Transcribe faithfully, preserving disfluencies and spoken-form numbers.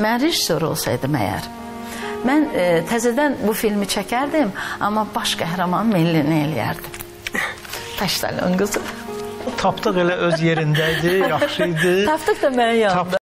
mən rejissor olsaydım əgər, mən e, təzədən bu filmi çəkərdim, amma baş qəhrəman Mellini eləyərdim. Taşdalon qızı. Tapdıq elə öz yerindəydi, yaxşı idi. Tapdıq da mənim yanımda.